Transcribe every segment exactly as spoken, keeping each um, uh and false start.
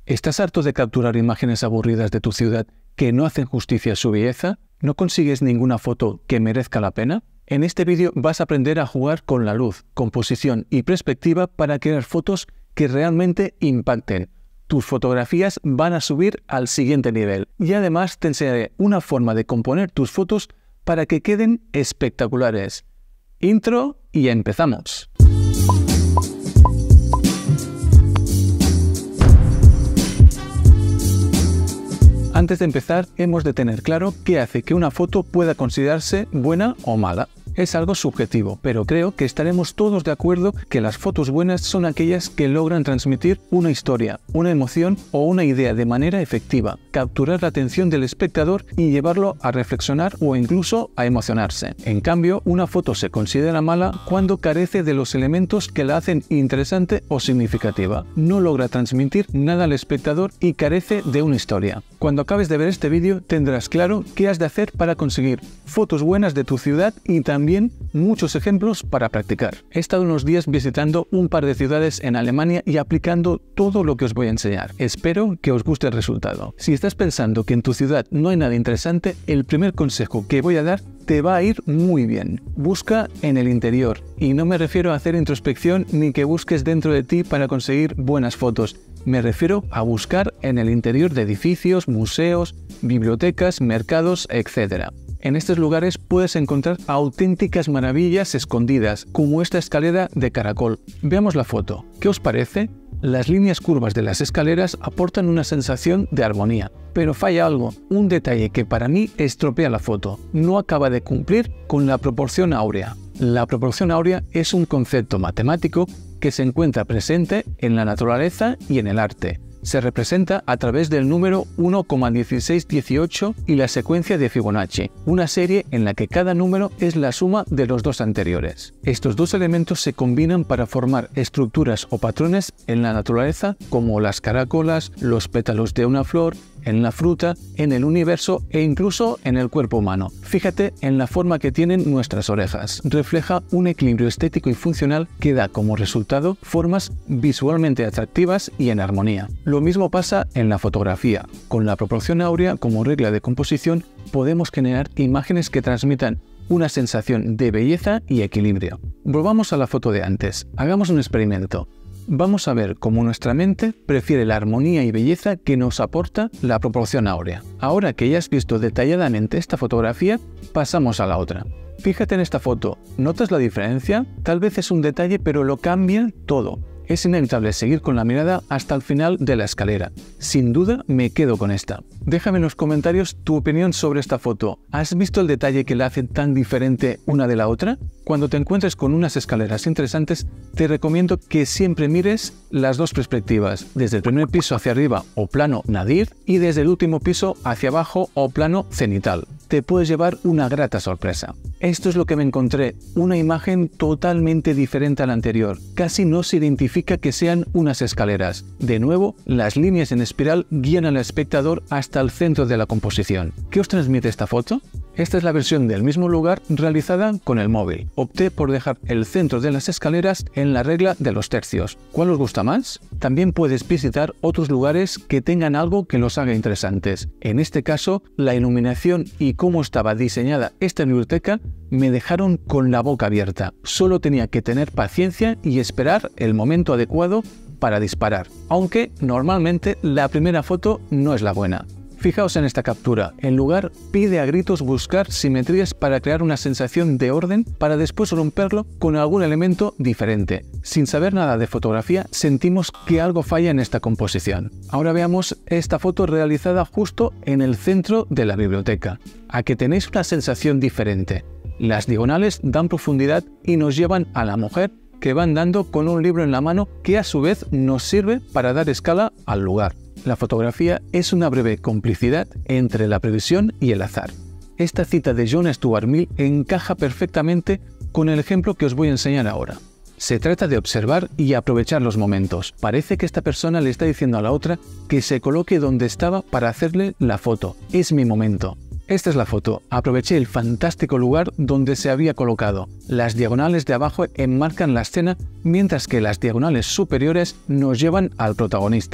¿Estás harto de capturar imágenes aburridas de tu ciudad que no hacen justicia a su belleza? ¿No consigues ninguna foto que merezca la pena? En este vídeo vas a aprender a jugar con la luz, composición y perspectiva para crear fotos que realmente impacten. Tus fotografías van a subir al siguiente nivel y además te enseñaré una forma de componer tus fotos para que queden espectaculares. Intro y empezamos. Antes de empezar, hemos de tener claro qué hace que una foto pueda considerarse buena o mala. Es algo subjetivo, pero creo que estaremos todos de acuerdo que las fotos buenas son aquellas que logran transmitir una historia, una emoción o una idea de manera efectiva, capturar la atención del espectador y llevarlo a reflexionar o incluso a emocionarse. En cambio, una foto se considera mala cuando carece de los elementos que la hacen interesante o significativa. No logra transmitir nada al espectador y carece de una historia. Cuando acabes de ver este vídeo tendrás claro qué has de hacer para conseguir fotos buenas de tu ciudad y también muchos ejemplos para practicar. He estado unos días visitando un par de ciudades en Alemania y aplicando todo lo que os voy a enseñar. Espero que os guste el resultado. Si estás pensando que en tu ciudad no hay nada interesante, el primer consejo que voy a dar te va a ir muy bien. Busca en el interior, y no me refiero a hacer introspección ni que busques dentro de ti para conseguir buenas fotos. Me refiero a buscar en el interior de edificios, museos, bibliotecas, mercados, etcétera. En estos lugares puedes encontrar auténticas maravillas escondidas, como esta escalera de caracol. Veamos la foto. ¿Qué os parece? Las líneas curvas de las escaleras aportan una sensación de armonía. Pero falla algo, un detalle que para mí estropea la foto. No acaba de cumplir con la proporción áurea. La proporción áurea es un concepto matemático que se encuentra presente en la naturaleza y en el arte. Se representa a través del número uno coma dieciséis dieciocho y la secuencia de Fibonacci, una serie en la que cada número es la suma de los dos anteriores. Estos dos elementos se combinan para formar estructuras o patrones en la naturaleza como las caracolas, los pétalos de una flor, en la fruta, en el universo e incluso en el cuerpo humano. Fíjate en la forma que tienen nuestras orejas. Refleja un equilibrio estético y funcional que da como resultado formas visualmente atractivas y en armonía. Lo mismo pasa en la fotografía. Con la proporción áurea como regla de composición podemos generar imágenes que transmitan una sensación de belleza y equilibrio. Volvamos a la foto de antes. Hagamos un experimento. Vamos a ver cómo nuestra mente prefiere la armonía y belleza que nos aporta la proporción áurea. Ahora que ya has visto detalladamente esta fotografía, pasamos a la otra. Fíjate en esta foto, ¿notas la diferencia? Tal vez es un detalle, pero lo cambia todo. Es inevitable seguir con la mirada hasta el final de la escalera. Sin duda me quedo con esta. Déjame en los comentarios tu opinión sobre esta foto. ¿Has visto el detalle que la hace tan diferente una de la otra? Cuando te encuentres con unas escaleras interesantes, te recomiendo que siempre mires las dos perspectivas, desde el primer piso hacia arriba o plano nadir y desde el último piso hacia abajo o plano cenital. Te puedes llevar una grata sorpresa. Esto es lo que me encontré, una imagen totalmente diferente a la anterior. Casi no se identifica que sean unas escaleras. De nuevo, las líneas en espiral guían al espectador hasta el centro de la composición. ¿Qué os transmite esta foto? Esta es la versión del mismo lugar realizada con el móvil. Opté por dejar el centro de las escaleras en la regla de los tercios. ¿Cuál os gusta más? También puedes visitar otros lugares que tengan algo que los haga interesantes. En este caso, la iluminación y cómo estaba diseñada esta biblioteca me dejaron con la boca abierta. Solo tenía que tener paciencia y esperar el momento adecuado para disparar, aunque normalmente la primera foto no es la buena. Fijaos en esta captura. El lugar pide a gritos buscar simetrías para crear una sensación de orden para después romperlo con algún elemento diferente. Sin saber nada de fotografía, sentimos que algo falla en esta composición. Ahora veamos esta foto realizada justo en el centro de la biblioteca. A que tenéis una sensación diferente. Las diagonales dan profundidad y nos llevan a la mujer que va andando con un libro en la mano que a su vez nos sirve para dar escala al lugar. La fotografía es una breve complicidad entre la previsión y el azar. Esta cita de John Stuart Mill encaja perfectamente con el ejemplo que os voy a enseñar ahora. Se trata de observar y aprovechar los momentos. Parece que esta persona le está diciendo a la otra que se coloque donde estaba para hacerle la foto. Es mi momento. Esta es la foto. Aproveché el fantástico lugar donde se había colocado. Las diagonales de abajo enmarcan la escena, mientras que las diagonales superiores nos llevan al protagonista.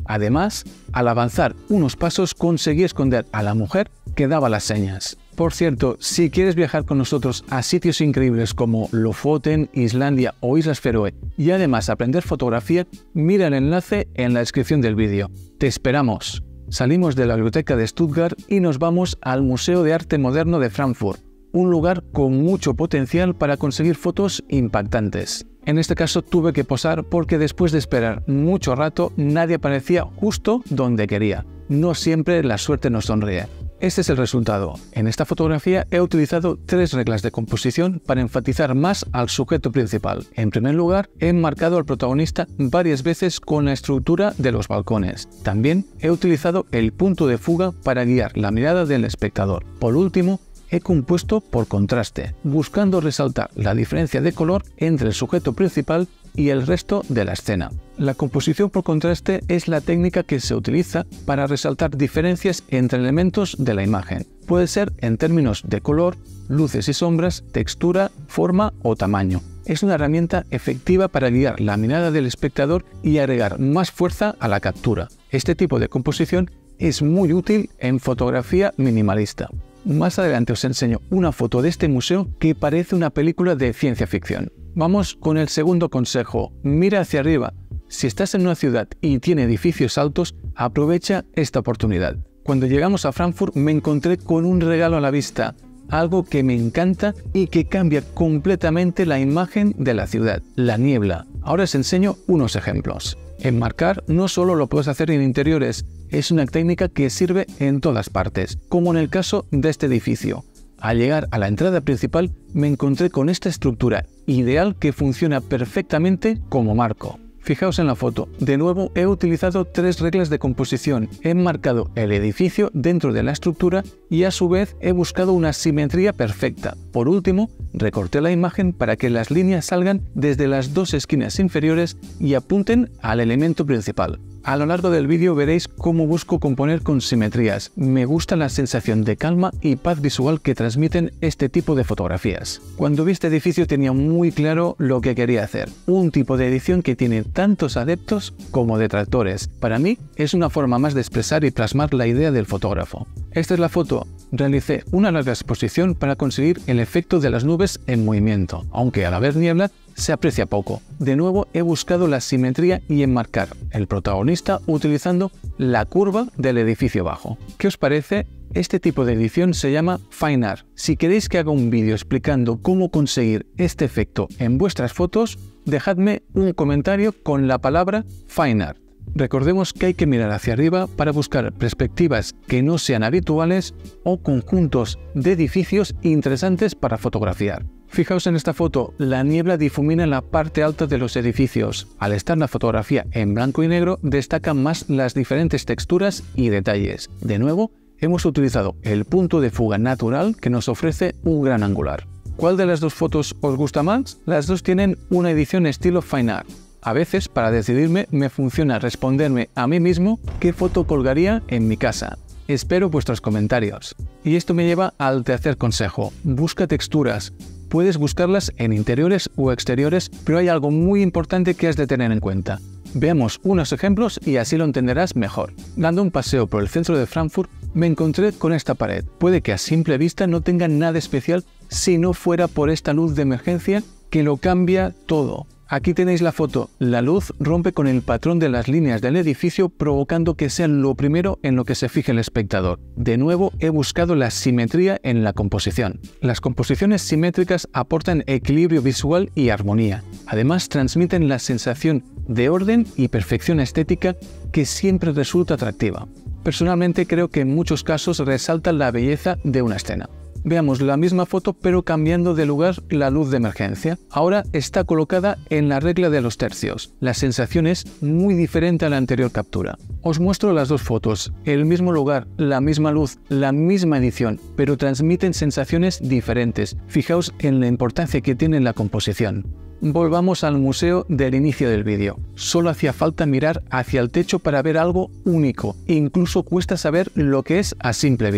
Además, al avanzar unos pasos conseguí esconder a la mujer que daba las señas. Por cierto, si quieres viajar con nosotros a sitios increíbles como Lofoten, Islandia o Islas Feroe y además aprender fotografía, mira el enlace en la descripción del vídeo. ¡Te esperamos! Salimos de la biblioteca de Stuttgart y nos vamos al Museo de Arte Moderno de Frankfurt, un lugar con mucho potencial para conseguir fotos impactantes. En este caso tuve que posar porque después de esperar mucho rato nadie aparecía justo donde quería. No siempre la suerte nos sonríe. Este es el resultado. En esta fotografía he utilizado tres reglas de composición para enfatizar más al sujeto principal. En primer lugar, he enmarcado al protagonista varias veces con la estructura de los balcones. También he utilizado el punto de fuga para guiar la mirada del espectador. Por último, he compuesto por contraste, buscando resaltar la diferencia de color entre el sujeto principal y el resto de la escena. La composición por contraste es la técnica que se utiliza para resaltar diferencias entre elementos de la imagen. Puede ser en términos de color, luces y sombras, textura, forma o tamaño. Es una herramienta efectiva para guiar la mirada del espectador y agregar más fuerza a la captura. Este tipo de composición es muy útil en fotografía minimalista. Más adelante os enseño una foto de este museo que parece una película de ciencia ficción. Vamos con el segundo consejo. Mira hacia arriba. Si estás en una ciudad y tiene edificios altos, aprovecha esta oportunidad. Cuando llegamos a Frankfurt me encontré con un regalo a la vista, algo que me encanta y que cambia completamente la imagen de la ciudad, la niebla. Ahora os enseño unos ejemplos. Enmarcar no solo lo puedes hacer en interiores, es una técnica que sirve en todas partes, como en el caso de este edificio. Al llegar a la entrada principal me encontré con esta estructura ideal que funciona perfectamente como marco. Fijaos en la foto, de nuevo he utilizado tres reglas de composición, he enmarcado el edificio dentro de la estructura y a su vez he buscado una simetría perfecta. Por último, recorté la imagen para que las líneas salgan desde las dos esquinas inferiores y apunten al elemento principal. A lo largo del vídeo veréis cómo busco componer con simetrías. Me gusta la sensación de calma y paz visual que transmiten este tipo de fotografías. Cuando vi este edificio tenía muy claro lo que quería hacer. Un tipo de edición que tiene tantos adeptos como detractores. Para mí es una forma más de expresar y plasmar la idea del fotógrafo. Esta es la foto. Realicé una larga exposición para conseguir el efecto de las nubes en movimiento, aunque al haber niebla se aprecia poco. De nuevo he buscado la simetría y enmarcar el protagonista utilizando la curva del edificio bajo. ¿Qué os parece? Este tipo de edición se llama Fine Art. Si queréis que haga un vídeo explicando cómo conseguir este efecto en vuestras fotos, dejadme un comentario con la palabra Fine Art. Recordemos que hay que mirar hacia arriba para buscar perspectivas que no sean habituales o conjuntos de edificios interesantes para fotografiar. Fijaos en esta foto, la niebla difumina la parte alta de los edificios. Al estar la fotografía en blanco y negro, destacan más las diferentes texturas y detalles. De nuevo, hemos utilizado el punto de fuga natural que nos ofrece un gran angular. ¿Cuál de las dos fotos os gusta más? Las dos tienen una edición estilo Fine Art. A veces, para decidirme, me funciona responderme a mí mismo qué foto colgaría en mi casa. Espero vuestros comentarios. Y esto me lleva al tercer consejo. Busca texturas. Puedes buscarlas en interiores o exteriores, pero hay algo muy importante que has de tener en cuenta. Veamos unos ejemplos y así lo entenderás mejor. Dando un paseo por el centro de Frankfurt, me encontré con esta pared. Puede que a simple vista no tenga nada especial si no fuera por esta luz de emergencia que lo cambia todo. Aquí tenéis la foto. La luz rompe con el patrón de las líneas del edificio, provocando que sea lo primero en lo que se fije el espectador. De nuevo, he buscado la simetría en la composición. Las composiciones simétricas aportan equilibrio visual y armonía. Además, transmiten la sensación de orden y perfección estética que siempre resulta atractiva. Personalmente creo que en muchos casos resalta la belleza de una escena. Veamos la misma foto pero cambiando de lugar la luz de emergencia. Ahora está colocada en la regla de los tercios. La sensación es muy diferente a la anterior captura. Os muestro las dos fotos, el mismo lugar, la misma luz, la misma edición, pero transmiten sensaciones diferentes. Fijaos en la importancia que tiene la composición. Volvamos al museo del inicio del vídeo. Solo hacía falta mirar hacia el techo para ver algo único. Incluso cuesta saber lo que es a simple vista.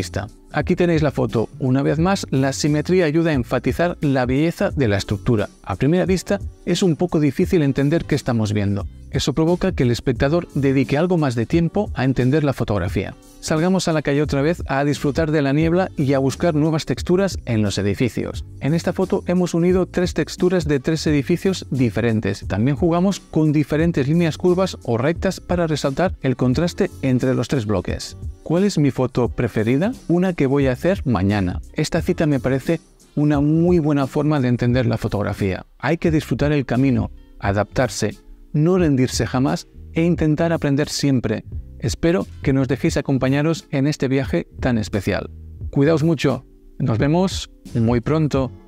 Aquí tenéis la foto. Una vez más, la simetría ayuda a enfatizar la belleza de la estructura. A primera vista, es un poco difícil entender qué estamos viendo. Eso provoca que el espectador dedique algo más de tiempo a entender la fotografía. Salgamos a la calle otra vez a disfrutar de la niebla y a buscar nuevas texturas en los edificios. En esta foto hemos unido tres texturas de tres edificios diferentes. También jugamos con diferentes líneas curvas o rectas para resaltar el contraste entre los tres bloques. ¿Cuál es mi foto preferida? Una que voy a hacer mañana. Esta cita me parece una muy buena forma de entender la fotografía. Hay que disfrutar el camino, adaptarse, no rendirse jamás e intentar aprender siempre. Espero que nos dejéis acompañaros en este viaje tan especial. Cuidaos mucho. Nos vemos muy pronto.